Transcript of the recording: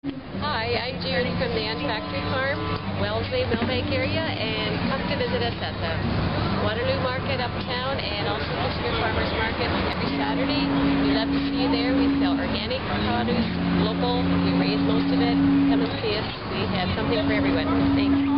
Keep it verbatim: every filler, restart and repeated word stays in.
Hi, I'm Judy from the Unfactory Farm, Wellesley, Millbank area, and come to visit us at the Waterloo Market uptown and also Kitchener Farmers Market every Saturday. We love to see you there. We sell organic produce, local. We raise most of it. Come and see us. We have something for everyone. Thanks.